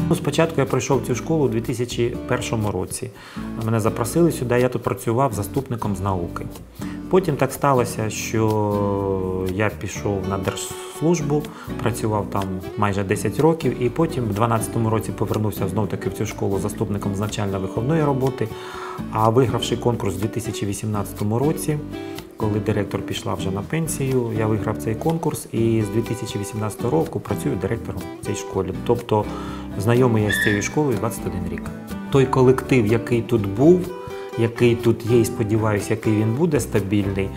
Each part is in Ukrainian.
Спочатку я прийшов в цю школу у 2001 році. Мене запросили сюди, я тут працював заступником з науки. Потім так сталося, що я пішов на держслужбу, працював там майже 10 років, і потім в 2012 році повернувся знов-таки в цю школу заступником з навчально-виховної роботи, а вигравши конкурс у 2018 році, коли директор пішла вже на пенсію, я виграв цей конкурс і з 2018 року працюю директором в цій школі. Тобто знайомий я з цією школою 21 рік. Той колектив, який тут був, який тут є і сподіваюся, який він буде стабільний,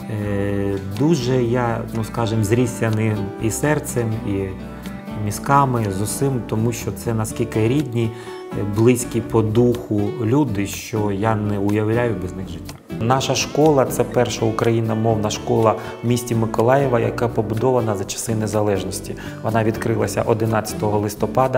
дуже я, скажімо, зрісся ним і серцем, і мізками, з усім, тому що це наскільки рідні, близькі по духу люди, що я не уявляю без них життя. Наша школа – це перша україномовна школа в місті Миколаєва, яка побудована за часи незалежності. Вона відкрилася 11 листопада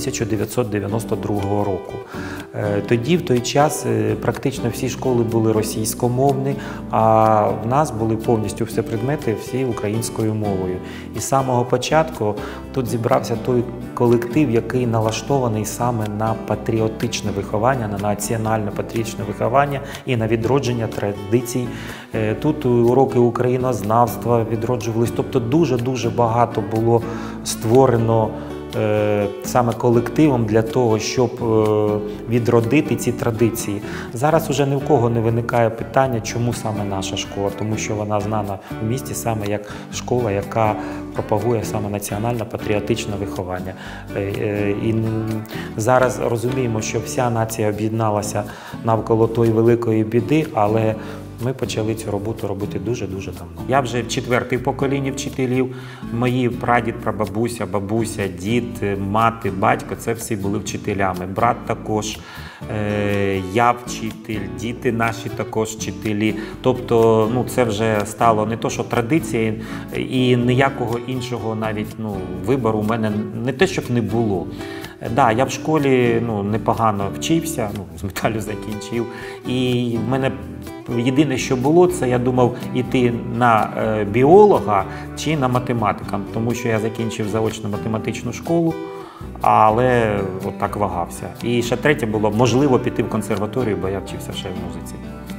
1992 року. Тоді, в той час, практично всі школи були російськомовні, а в нас були повністю всі предмети всі українською мовою. І з самого початку тут зібрався той колектив, який налаштований саме на патріотичне виховання, на національне патріотичне виховання і на відродження традицій. Тут уроки українознавства відроджувались, тобто дуже-дуже багато було створено саме колективом для того, щоб відродити ці традиції. Зараз уже ні в кого не виникає питання, чому саме наша школа, тому що вона знана в місті саме як школа, яка пропагує саме національно-патріотичне виховання. І зараз розуміємо, що вся нація об'єдналася навколо тої великої біди, але ми почали цю роботу робити дуже-дуже давно. Я вже в 4-те покоління вчителів. Мої прадід, прабабуся, бабуся, дід, мати, батько – це всі були вчителями. Брат також, я вчитель, діти наші також вчителі. Тобто це вже стало не то, що традиція, і ніякого іншого навіть вибору у мене не те, щоб не було. Да, я в школі непогано вчився, з металю закінчив, і в мене єдине, що було, це я думав йти на біолога чи на математика, тому що я закінчив заочну математичну школу, але отак вагався. І ще третє було, можливо, піти в консерваторію, бо я вчився ще в музиці.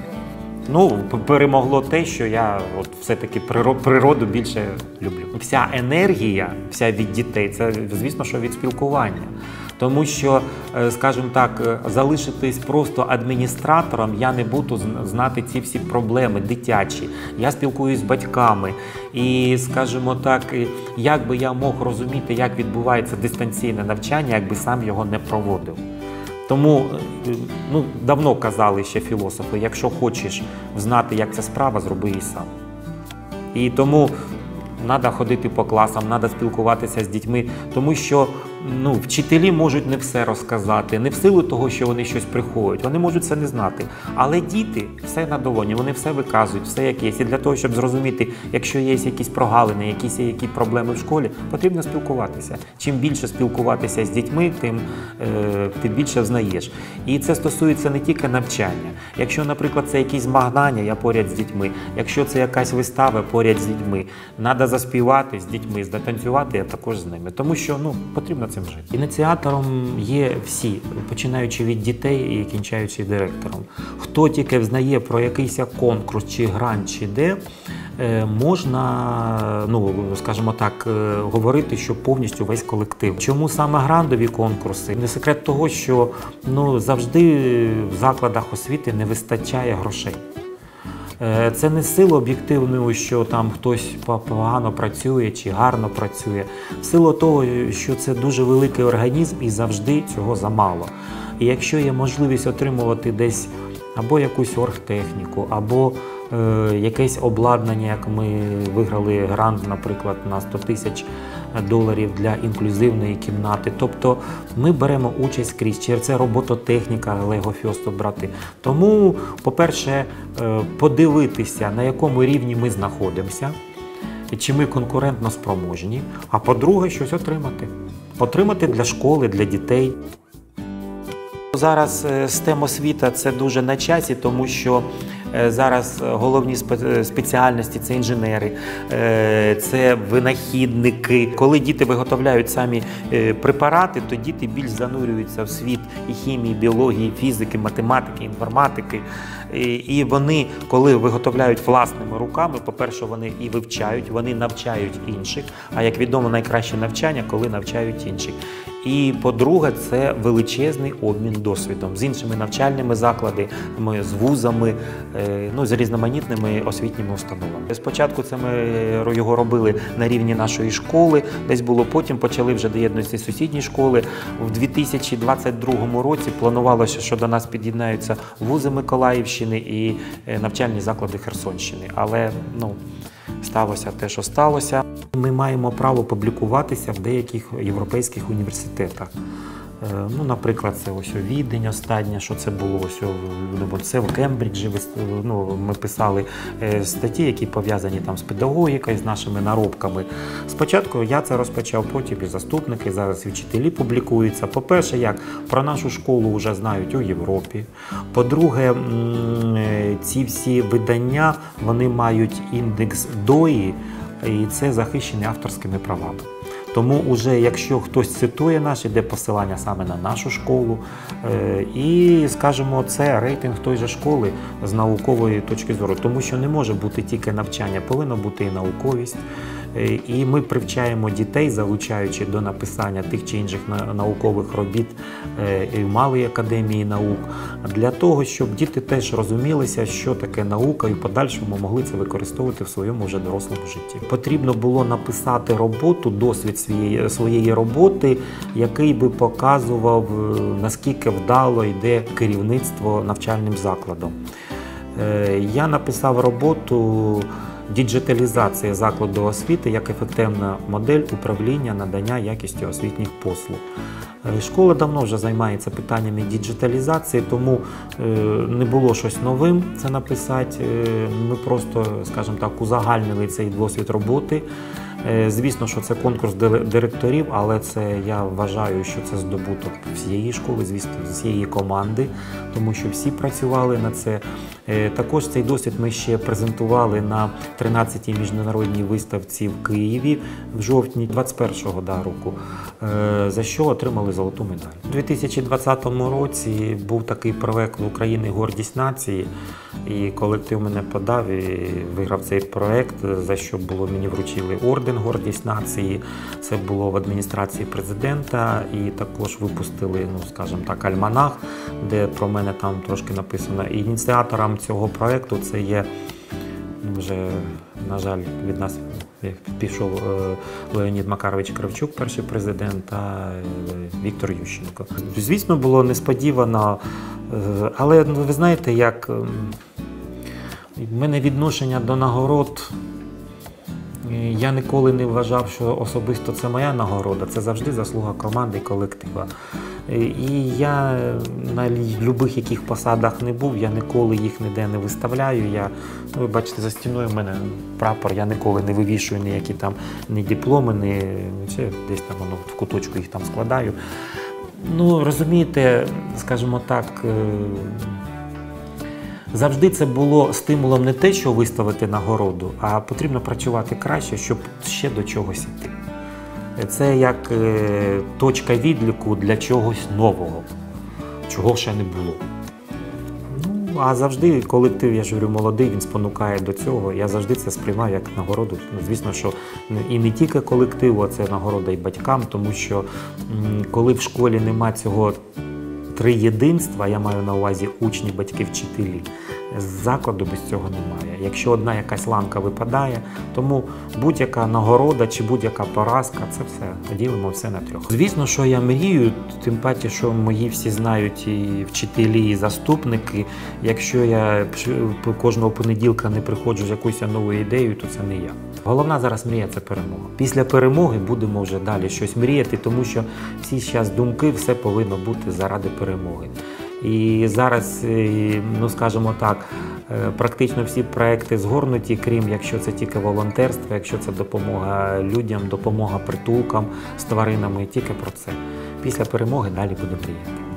Перемогло те, що я все-таки природу більше люблю. Вся енергія, вся від дітей, це, звісно, що від спілкування. Тому що, скажімо так, залишитись просто адміністратором, я не буду знати ці всі проблеми дитячі. Я спілкуюсь з батьками і, скажімо так, як би я мог розуміти, як відбувається дистанційне навчання, якби сам його не проводив. Тому давно казали ще філософи, якщо хочеш знати, як ця справа, зроби її сам. І тому треба ходити по класам, треба спілкуватися з дітьми, тому що вчителі можуть не все розказати, не в силу того, що вони щось приховують, вони можуть це не знати. Але діти все на долоні, вони все виказують, все як є. І для того, щоб зрозуміти, якщо є якісь прогалини, які проблеми в школі, потрібно спілкуватися. Чим більше спілкуватися з дітьми, тим ти більше знаєш. І це стосується не тільки навчання. Якщо, наприклад, це якісь змагання, я поряд з дітьми. Якщо це якась вистава, поряд з дітьми. Треба заспівати з дітьми, затанцювати, я також з ними. Тому що, потрібно цим жити. Ініціатором є всі, починаючи від дітей і кінчаючи директором. Хто тільки взнає про якийсь конкурс, чи грант, чи де, можна, скажімо так, говорити, що повністю весь колектив. Чому саме грантові конкурси? Не секрет того, що завжди в закладах освіти не вистачає грошей. Це не сила об'єктивної, що там хтось погано працює чи гарно працює. Сила того, що це дуже великий організм і завжди цього замало. І якщо є можливість отримувати десь або якусь оргтехніку, або якесь обладнання, як ми виграли грант, наприклад, на $100 тисяч для інклюзивної кімнати. Тобто ми беремо участь скрізь, чи це робототехніка, Lego First брати. Тому, по-перше, подивитися, на якому рівні ми знаходимося, чи ми конкурентно спроможні, а по-друге, щось отримати. Отримати для школи, для дітей. Зараз STEM освіта – це дуже на часі, тому що зараз головні спеціальності – це інженери, це винахідники. Коли діти виготовляють самі препарати, то діти більш занурюються в світ і хімії, біології, фізики, математики, інформатики. І вони, коли виготовляють власними руками, по-перше, вони і вивчають, вони навчають інших, а як відомо, найкраще навчання, коли навчають інших. І, по-друге, це величезний обмін досвідом з іншими навчальними закладами, з вузами, з різноманітними освітніми установами. Спочатку це ми його робили на рівні нашої школи, десь було, потім почали вже доєднуватися сусідні школи. В 2022 році планувалося, що до нас під'єднаються вузи Миколаївщини і навчальні заклади Херсонщини. Але, сталося те, що сталося. Ми маємо право публікуватися в деяких європейських університетах. Наприклад, це ось у Відень останнє, що це було, це в Кембриджі. Ми писали статті, які пов'язані там з педагогікою, з нашими наробками. Спочатку я це розпочав, потім і заступники, зараз і вчителі публікуються. По-перше, про нашу школу вже знають у Європі. По-друге, ці всі видання, вони мають індекс ДОІ, і це захищені авторськими правами. Тому вже якщо хтось цитує наш, іде посилання саме на нашу школу. І, скажімо, це рейтинг той же школи з наукової точки зору. Тому що не може бути тільки навчання, повинна бути і науковість. І ми привчаємо дітей, залучаючи до написання тих чи інших наукових робіт і в Малій академії наук, для того, щоб діти теж розумілися, що таке наука, і в подальшому могли це використовувати в своєму вже дорослому житті. Потрібно було написати роботу, досвід своєї роботи, який би показував, наскільки вдало йде керівництво навчальним закладом. Я написав роботу «Діджиталізація закладу освіти як ефективна модель управління надання якістю освітніх послуг». Школа давно вже займається питаннями діджиталізації, тому не було щось новим це написати. Ми просто, скажімо так, узагальнили цей досвід роботи. Звісно, що це конкурс директорів, але я вважаю, що це здобуток всієї школи, звісно, всієї команди, тому що всі працювали на це. Також цей досвід ми ще презентували на 13-й міжнародній виставці в Києві в жовтні 2021 року, за що отримали золоту медаль. У 2020 році був такий проект в Україні «Гордість нації», і колектив мене подав і виграв цей проект, за що мені вручили орден «Гордість нації». Це було в адміністрації президента, і також випустили, скажімо так, альманах, де про мене там трошки написано. І ініціатором цього проекту це є, вже, на жаль, від нас пішов Леонід Макарович Кравчук, перший президент, та Віктор Ющенко. Звісно, було несподівано, але ви знаєте, як в мене відношення до нагород, я ніколи не вважав, що особисто це моя нагорода, це завжди заслуга команди і колектива. І я на будь-яких яких посадах не був, я ніколи їх ніде не виставляю. Ви бачите, за стіною в мене прапор, я ніколи не вивішую ніякі там ні дипломи, десь там в куточку їх там складаю. Розумієте, скажімо так, завжди це було стимулом не те, що виставити нагороду, а потрібно працювати краще, щоб ще до чогось йти. Це як точка відліку для чогось нового, чого ще не було. А завжди колектив, я ж говорю, молодий, він спонукає до цього. Я завжди це сприймаю як нагороду. Звісно, що і не тільки колективу, а це нагорода і батькам, тому що коли в школі нема цього триєдинства, я маю на увазі учні, батьки, вчителі, закладу без цього немає. Якщо одна якась ланка випадає, тому будь-яка нагорода чи будь-яка поразка – це все, ділимо все на трьох. Звісно, що я мрію, тим паче, що мої всі знають і вчителі, і заступники. Якщо я кожного понеділка не приходжу з якоюсь новою ідеєю, то це не я. Головна зараз мрія – це перемога. Після перемоги будемо вже далі щось мріяти, тому що всі зараз думки, все повинно бути заради перемоги. І зараз, скажімо так, практично всі проекти згорнуті, крім якщо це тільки волонтерство, якщо це допомога людям, допомога притулкам з тваринами, тільки про це. Після перемоги далі будемо мріяти.